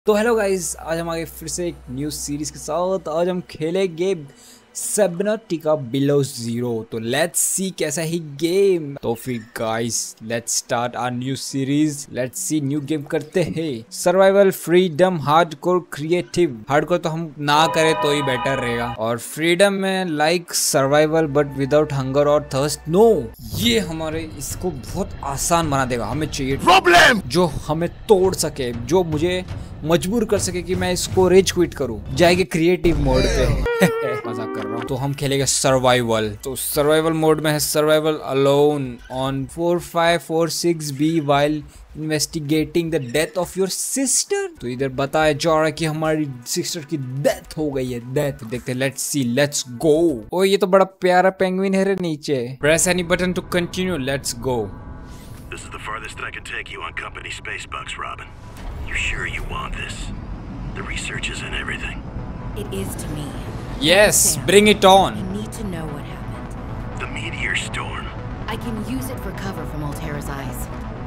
तो hello guys, आज हम आगे फिर से एक न्यू सीरीज के साथ। आज हम खेलेंगे सबनाटिका बिलो जीरो। तो लेट्स सी कैसा ही गेम। तो फिर guys let's start our new series. Let's see new game करते हैं। Survival, freedom, hardcore, creative. Hardcore तो हम ना करें तो ही बेटर रहेगा। और फ्रीडम में like survival but without hunger और थर्स्ट। नो, ये हमारे इसको बहुत आसान बना देगा। हमें चाहिए प्रॉब्लम जो हमें तोड़ सके, जो मुझे मजबूर कर सके कि मैं इसको रेज क्विट करूं। जाएंगे क्रिएटिव मोड पे। मजाक कर रहा हूं। तो हम खेलेंगे सर्वाइवल। तो सर्वाइवल मोड में है survival alone on 4546 B while investigating the death of your sister. तो इधर बताया जा रहा है कि हमारी सिस्टर की डेथ हो गई है। डेथ देखते, लेट्स सी, लेट्स गो। ओ ये तो बड़ा प्यारा पेंगुइन है रे नीचे। Press any button to continue, let's go. This is the farthest I can take you on company space bucks, Robin. You sure you want this? The research is in everything. It is to me. Yes, Sam, bring it on. I need to know what happened. The meteor storm. I can use it for cover from Altera's eyes.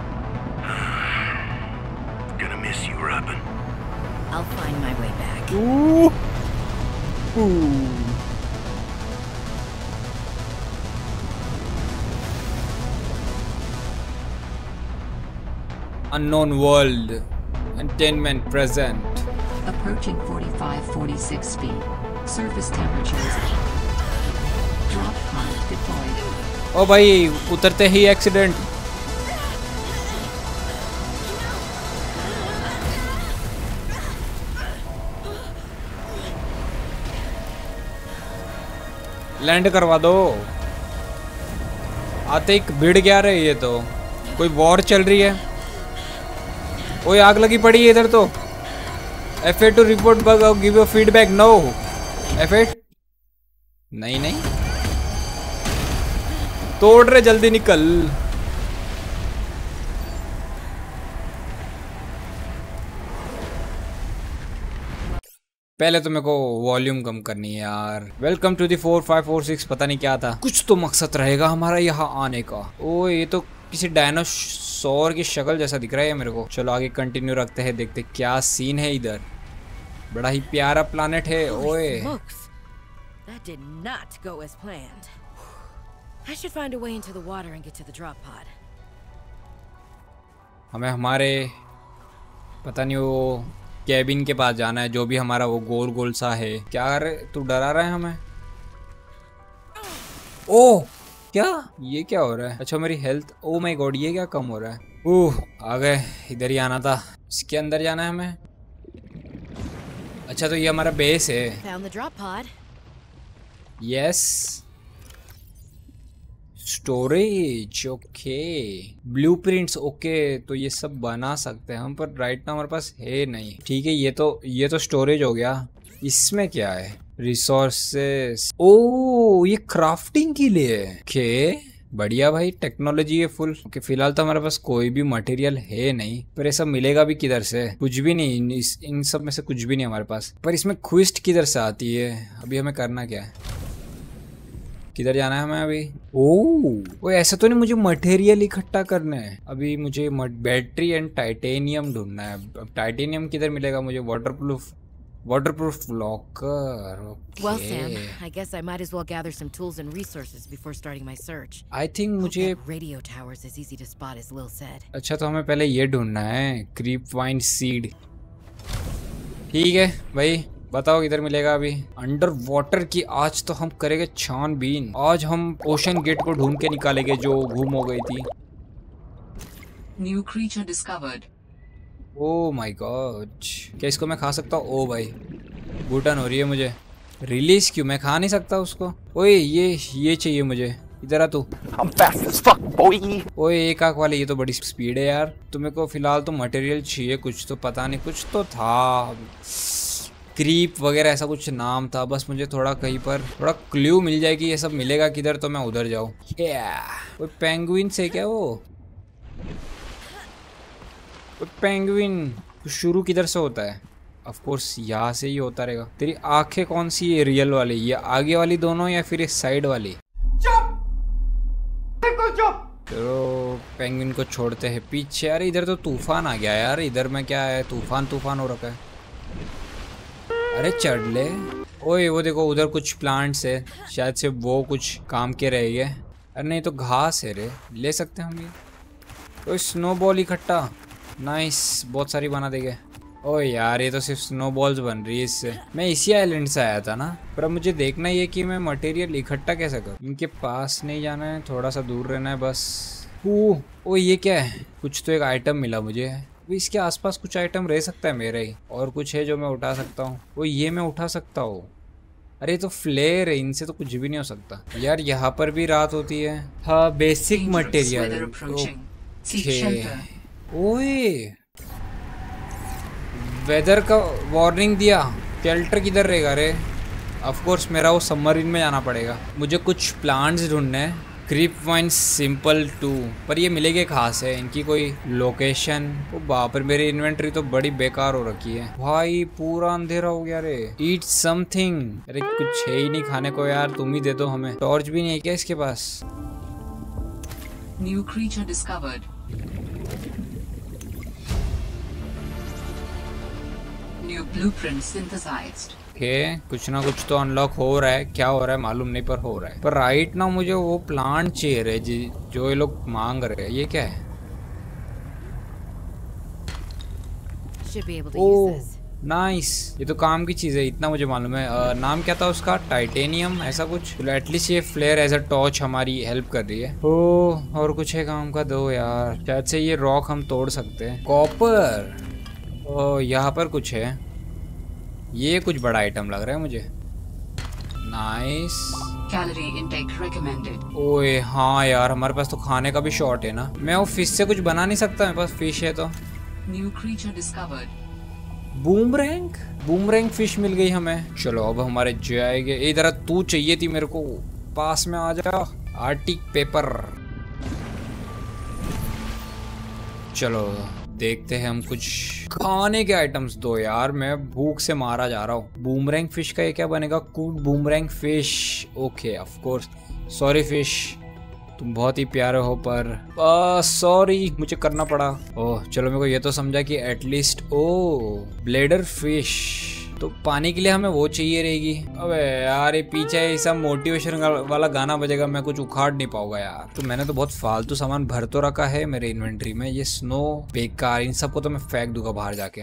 Gonna miss you, Robin. I'll find my way back. Ooh. Ooh. Unknown world. Containment present. Approaching 4546 speed. Surface temperatures. Drop pod deployed. ओ भाई, उतरते ही accident. Land करवा दो। आते ही भिड़ गया रे। ये तो कोई वॉर चल रही है। ओए आग लगी पड़ी है इधर तो। F8 to report bug, give your feedback. No F8 नहीं नहीं, तोड़ रहे, जल्दी निकल। पहले तो मेरे को वॉल्यूम कम करनी है यार। Welcome to the 4546। पता नहीं क्या था, कुछ तो मकसद रहेगा हमारा यहाँ आने का। ओ ये तो किसी डायनासोर की शक्ल जैसा दिख रहा है मेरे को। चलो आगे कंटिन्यू रखते हैं, देखते क्या सीन है इधर। बड़ा ही प्यारा प्लानेट है। ओए That did not go as planned. I should find a way into the water and get to the drop pod. हमें हमारे पता नहीं वो कैबिन के पास जाना है, जो भी हमारा वो गोल गोल सा है। क्या कर रहे, तू डरा रहा है हमें? ओह क्या, ये क्या हो रहा है? अच्छा मेरी हेल्थ, ओ माय गॉड, ये क्या कम हो रहा है? ओह आ गए, इधर ही आना था। इसके अंदर जाना है हमें। अच्छा तो ये हमारा बेस है। Found the drop pod. Yes, storage, okay, blueprints, okay. तो ये सब बना सकते हैं हम, पर राइट नाउ हमारे पास है नहीं। ठीक है, ये तो स्टोरेज हो गया। इसमें क्या है? रिसोर्सेस। ओ ये क्राफ्टिंग के लिए। ओके बढ़िया भाई, टेक्नोलॉजी है फुल। ओके फिलहाल तो हमारे पास कोई भी मटेरियल है नहीं, पर ये सब मिलेगा भी किधर से? कुछ भी नहीं, इन सब में से कुछ भी नहीं हमारे पास। पर इसमें क्विस्ट किधर से आती है? अभी हमें करना क्या है? किधर जाना है हमें अभी? ओह ऐसा तो नहीं मुझे मटेरियल इकट्ठा करना है। अभी मुझे बैटरी एंड टाइटेनियम ढूंढना है। अब टाइटेनियम किधर मिलेगा मुझे? Waterproof locker. Well, Sam, I guess I might as well gather some tools and resources before starting my search. I think मुझे Hope that radio towers is easy to spot, as Lil said. अच्छा तो हमें पहले ये ढूंढना है, creep wine seed. ठीक है भाई, बताओ किधर मिलेगा अभी? अंडर वाटर की आज तो हम करेंगे छानबीन। आज हम ओशन गेट को ढूंढ के निकालेंगे जो गुम हो गई थी। New creature discovered. Oh my God, क्या इसको मैं खा सकता हूँ? ओ भाई घुटन हो रही है मुझे। रिलीज क्यों? मैं खा नहीं सकता उसको। ओए ये चाहिए मुझे। इधर आ तू। I'm fast as fuck, boy. ओए एक आंख वाले, ये तो बड़ी स्पीड है यार। तुम्हें को फिलहाल तो मटेरियल चाहिए कुछ, तो पता नहीं कुछ तो था, क्रीप वगैरह ऐसा कुछ नाम था। बस मुझे थोड़ा कहीं पर थोड़ा क्लू मिल जाए कि ये सब मिलेगा किधर, तो मैं उधर जाऊँ। कोई पेंगुइन से क्या वो पेंगुइन शुरू किधर से होता है? ऑफ कोर्स यहाँ से ही होता रहेगा। तेरी आंखें कौन सी है रियल वाली? ये आगे वाली दोनों या फिर इस साइड वाली? चुप, बिल्कुल चुप। तो पेंगुइन को छोड़ते हैं पीछे। अरे इधर तो तूफान आ गया यार, इधर में क्या है, तूफान हो रखा है। अरे चढ़ ले। ओए वो देखो उधर कुछ प्लांट्स है, शायद से वो कुछ काम के रहेंगे। अरे नहीं तो घास है रे, ले सकते हैं हम ये। तो स्नोबॉल इकट्ठा, नाइस, बहुत सारी बना देंगे। ओए यार ये तो सिर्फ स्नोबॉल्स बन रही है इससे। मैं इसी आइलैंड से आया था ना, पर अब मुझे देखना ही है कि मैं मटेरियल इकट्ठा कैसे करूँ। इनके पास नहीं जाना है, थोड़ा सा दूर रहना है बस। ओ ये क्या है, कुछ तो एक आइटम मिला मुझे। इसके आसपास कुछ आइटम रह सकता है मेरा ही, और कुछ है जो मैं उठा सकता हूँ। वो ये मैं उठा सकता हूँ। अरे तो फ्लेयर है, इनसे तो कुछ भी नहीं हो सकता यार। यहाँ पर भी रात होती है। हाँ बेसिक मटेरियल। ओए वेदर का वार्निंग दिया। शेल्टर किधर रहेगा रे? ऑफ कोर्स मेरा वो सबमरीन में जाना पड़ेगा। मुझे कुछ प्लांट्स ढूंढने हैं। क्रीप वाइन सिंपल 2, पर ये मिलेंगे कहाँ से? इनकी कोई लोकेशन? ओ बाप रे, मेरी इन्वेंटरी तो बड़ी बेकार हो रखी है भाई, पूरा अंधेरा हो गया रे। Eat something. अरे कुछ है ही नहीं खाने को यार, तुम ही दे दो हमें। टॉर्च भी नहीं है क्या इसके पास? New creature discovered. New blueprint synthesized. कुछ ना कुछ तो अनलॉक हो रहा है, क्या हो रहा है मालूम नहीं, पर हो रहा है। पर राइट ना मुझे वो प्लांट चाहिए रे जो ये लोग मांग रहे हैं। ये क्या है? ओह नाइस, ये तो काम की चीज़ है, इतना मुझे मालूम है। नाम क्या था उसका? टाइटेनियम ऐसा कुछ। तो एटलीस्ट ये फ्लेयर एज अ टॉर्च हमारी हेल्प कर रही है। ओह और कुछ है काम का? दो यार, शायद से ये रॉक हम तोड़ सकते हैं। कॉपर। ओह यहाँ पर कुछ है, ये कुछ बड़ा आइटम लग रहा है मुझे। नाइस। Calorie intake recommended. ओए हाँ यार, हमारे पास तो खाने का भी शॉर्ट है ना। मैं वो फिश से कुछ बना नहीं सकता, मेरे पास फिश है तो। New creature discovered. Boomerang fish मिल गई हमें। चलो अब हमारे जाएंगे। इधर तू चाहिए थी मेरे को, पास में आ जा। Arctic pepper. चलो देखते हैं हम कुछ खाने के आइटम्स दो यार, मैं भूख से मारा जा रहा हूँ। बूमरैंग फिश का ये क्या बनेगा? Cured boomerang fish. Okay of course, sorry fish, तुम बहुत ही प्यारे हो पर सॉरी मुझे करना पड़ा। ओह चलो, मेरे को ये तो समझा कि एटलीस्ट ब्लेडर फिश, तो पानी के लिए हमें वो चाहिए रहेगी। अबे यार ये पीछे ऐसा मोटिवेशन वाला गाना बजेगा, मैं कुछ उखाड़ नहीं पाऊंगा यार। तो मैंने तो बहुत फालतू सामान भर तो रखा है मेरे इन्वेंटरी में। ये स्नो बेकार, इन सबको तो मैं फेंक दूंगा बाहर जाके।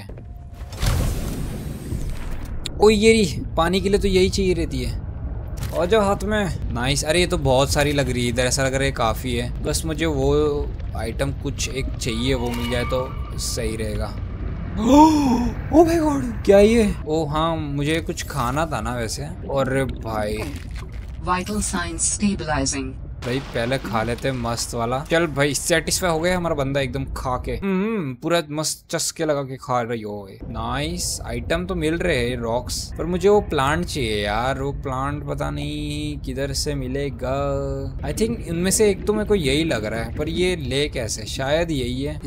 ओ ये पानी के लिए तो यही चाहिए रहती है। और जो हाथ में। नाइस। अरे ये तो बहुत सारी लग रही है इधर, ऐसा लग रहा है काफी है। बस मुझे वो आइटम कुछ एक चाहिए, वो मिल जाए तो सही रहेगा। ओह माय गॉड, क्या ये? ओ हाँ, मुझे कुछ खाना था ना वैसे। और भाई वाइटल साइंस स्टेबलाइजिंग। भाई पहले खा लेते मस्त वाला। चल भाई, सेटिस्फाई हो गया हमारा बंदा एकदम खा के। पूरा मस्त चस्के लगा के खा रही हो। नाइस, आइटम तो मिल रहे हैं रॉक्स, पर मुझे वो प्लांट चाहिए यार। वो प्लांट पता नहीं किधर से मिलेगा। आई थिंक इनमें से एक तो मेरे को यही लग रहा है, पर ये ले कैसे? शायद यही है।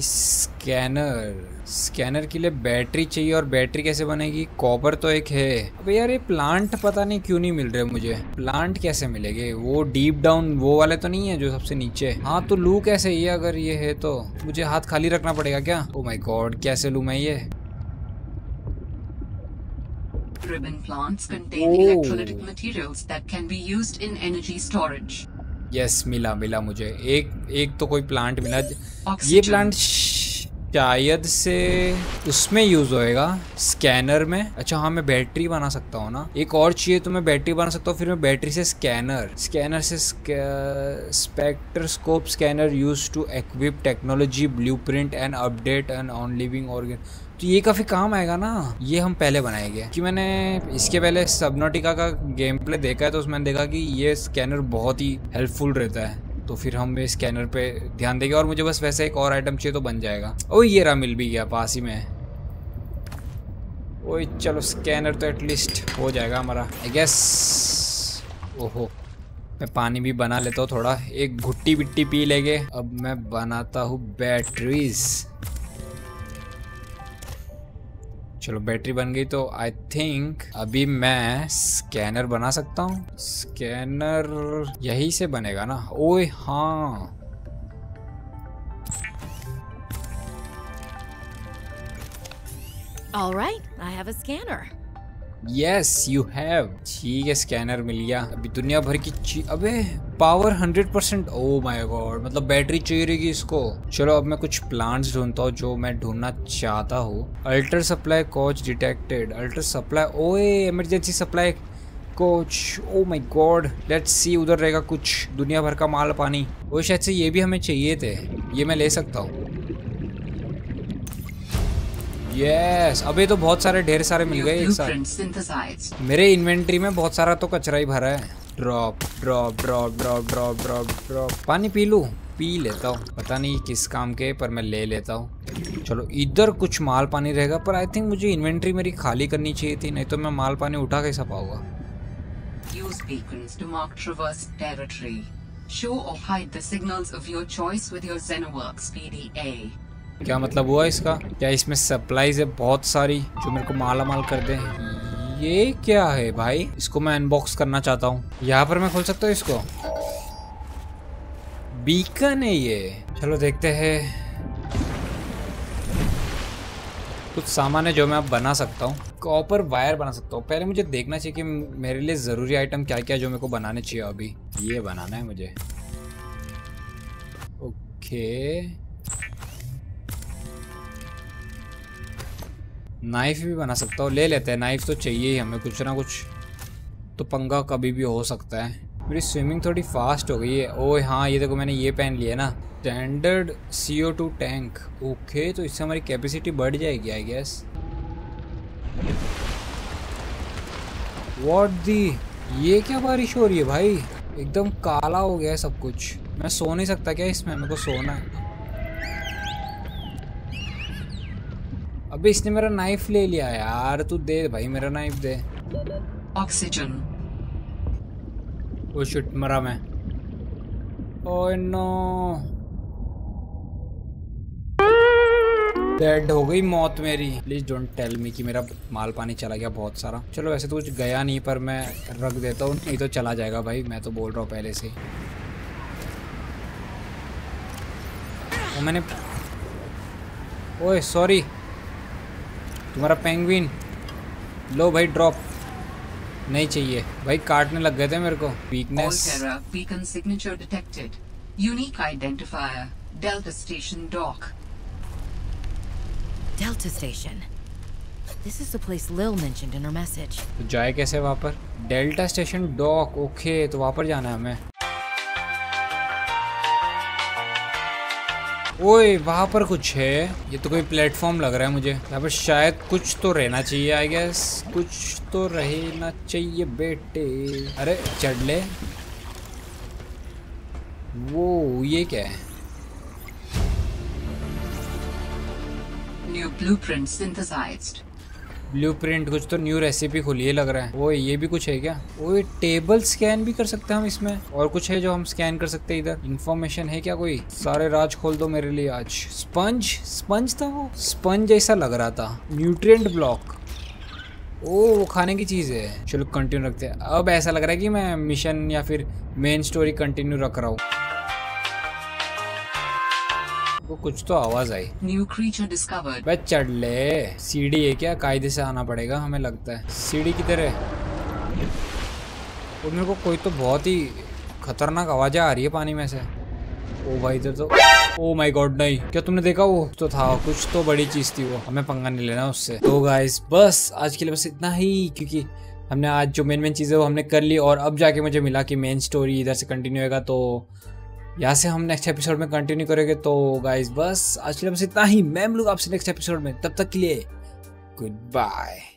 स्कैनर के लिए बैटरी चाहिए, और बैटरी कैसे बनेगी? कॉपर तो एक है। अबे यार ये प्लांट पता नहीं क्यों नहीं मिल रहे मुझे। प्लांट कैसे मिलेंगे? वो डीप डाउन वो वाले तो नहीं है जो सबसे नीचे? हाँ तो लू कैसे ये? अगर ये है तो मुझे हाथ खाली रखना पड़ेगा क्या? ओ माय गॉड, कैसे लूं मैं ये? Ribbon plants contain electrolytic materials that can be used in energy storage. Yes, मिला मुझे एक तो कोई प्लांट मिला। ये प्लांट शायद से उसमें यूज होएगा, स्कैनर में। अच्छा हाँ, मैं बैटरी बना सकता हूँ ना। एक और चाहिए तो मैं बैटरी बना सकता हूँ, फिर मैं बैटरी से स्कैनर से spectroscope scanner use to equip technology blueprint and update and on living organ. तो ये काफी काम आएगा ना। ये हम पहले बनाएंगे कि मैंने इसके पहले सबनॉटिका का गेम प्ले देखा है, तो उसमें मैंने देखा कि ये स्कैनर बहुत ही हेल्पफुल रहता है। तो फिर हम इस स्कैनर पे ध्यान देंगे। और मुझे बस वैसे एक और आइटम चाहिए तो बन जाएगा। ओ ये रहा, मिल भी गया पास ही में। ओए चलो, स्कैनर तो एटलीस्ट हो जाएगा हमारा आई गेस। ओहो, मैं पानी भी बना लेता हूँ थोड़ा। एक घुट्टी बिट्टी पी लेंगे। अब मैं बनाता हूँ बैटरीज। चलो बैटरी बन गई, तो आई थिंक अभी मैं स्कैनर बना सकता हूँ। स्कैनर यही से बनेगा ना? ओए हाँ, All right, I have a scanner. Yes, you have. ठीक है, स्कैनर मिल गया। अभी दुनिया भर की अबे पावर 100%। ओ माय गॉड, मतलब बैटरी चाहिए रहेगी इसको। चलो अब मैं कुछ प्लांट्स ढूंढता हूँ जो मैं ढूंढना चाहता हूँ। Alterra supply cache detected. Alterra supply, ओए emergency supply cache. Oh my God, let's see, उधर रहेगा कुछ दुनिया भर का माल पानी। वो शायद से ये भी हमें चाहिए थे, ये मैं ले सकता हूँ। यस, अबे तो बहुत सारे ढेर सारे मिल गए एक साथ। मेरे इन्वेंट्री में बहुत सारा तो कचरा ही भरा है। Drop drop drop drop drop drop drop. पानी पी लूँ? पी लेता हूँ, पता नहीं किस काम के, पर मैं ले लेता हूँ। चलो इधर कुछ माल पानी रहेगा, पर आई थिंक मुझे इन्वेंट्री मेरी खाली करनी चाहिए थी, नहीं तो मैं माल पानी उठा कैसा पाऊंगा। Use beacons to mark traverse territory. Show or hide the signals of your choice with your Xenoworks PDA. क्या मतलब हुआ इसका? क्या इसमें सप्लाईज है बहुत सारी जो मेरे को माला माल कर दे? ये क्या है भाई? इसको मैं अनबॉक्स करना चाहता हूँ। यहाँ पर मैं खोल सकता हूँ इसको? बीकन है ये। चलो देखते हैं। कुछ सामान है जो मैं अब बना सकता हूँ। कॉपर वायर बना सकता हूँ। पहले मुझे देखना चाहिए कि मेरे लिए ज़रूरी आइटम क्या क्या जो मेरे को बनाने चाहिए। अभी ये बनाना है मुझे। ओके, नाइफ भी बना सकता हूँ, ले लेते हैं। नाइफ तो चाहिए ही हमें, कुछ ना कुछ तो पंगा कभी भी हो सकता है। मेरी स्विमिंग थोड़ी फास्ट हो गई है। ओह हाँ, ये देखो मैंने ये पहन लिया ना, स्टैंडर्ड CO2 टैंक। ओके, तो इससे हमारी कैपेसिटी बढ़ जाएगी आई गेस। व्हाट दी, ये क्या बारिश हो रही है भाई? एकदम काला हो गया है सब कुछ। मैं सो नहीं सकता क्या इसमें? मेरे को सोना है। अबे इसने मेरा नाइफ ले लिया यार। तू दे भाई, मेरा नाइफ दे। ऑक्सीजन। ओ शिट, मरा मैं। ओह नो, डेड हो गई मौत मेरी। प्लीज डोंट टेल मी कि मेरा माल पानी चला गया बहुत सारा। चलो वैसे तो कुछ गया नहीं, पर मैं रख देता हूँ, नहीं तो चला जाएगा भाई। मैं तो बोल रहा हूँ पहले से। वो मैंने, ओए सॉरी, तुम्हारा पेंगुइन लो भाई। ड्रॉप नहीं चाहिए भाई, काटने लग गए थे मेरे को। Weakness. Alterra beacon signature detected. Unique identifier. Delta Station Dock. Delta Station. This is the place Lil mentioned in her message. तो जाए कैसे वहाँ पर? Delta station dock. ओके, तो वहाँ पर जाना है हमें। ओए वहाँ पर कुछ है। ये तो कोई प्लेटफॉर्म लग रहा है मुझे। यहाँ पर शायद कुछ तो रहना चाहिए आई गेस। कुछ तो रहना चाहिए बेटे। अरे चढ़ ले। वो ये क्या है? New blueprint synthesized. ब्लूप्रिंट, कुछ तो न्यू रेसिपी खुली है लग रहा है। वो ये भी कुछ है क्या? वो टेबल स्कैन भी कर सकते हैं हम इसमें, और कुछ है जो हम स्कैन कर सकते हैं इधर। इन्फॉर्मेशन है क्या कोई? सारे राज खोल दो मेरे लिए आज। स्पंज था वो, स्पंज जैसा लग रहा था। न्यूट्रिएंट ब्लॉक, ओ वो खाने की चीज़ है। चलो कंटिन्यू रखते हैं। अब ऐसा लग रहा है कि मैं मिशन या फिर मेन स्टोरी कंटिन्यू रख रहा हूँ। वो कुछ तो आवाज आई। New creature discovered. बस चढ़ ले। सीढ़ी है क्या? कायदे से आना पड़ेगा हमें लगता है। सीढ़ी किधर है? और मेरे को कोई तो बहुत ही खतरनाक आवाजें आ रही है पानी में से। ओ भाई इधर तो, ओ माय गॉड नहीं, क्या तुमने देखा? वो तो था, कुछ तो बड़ी चीज थी वो। हमें पंगा नहीं लेना उससे। तो गाइस बस आज के लिए बस इतना ही, क्योंकि हमने आज जो मेन चीजें वो हमने कर ली, और अब जाके मुझे मिला कि मेन स्टोरी इधर से कंटिन्यू होगा, तो यहाँ से हम नेक्स्ट एपिसोड में कंटिन्यू करेंगे। तो गाइस बस आज के लिए बस इतना ही। मैं मिलूंगा आपसे नेक्स्ट एपिसोड में, तब तक के लिए गुड बाय।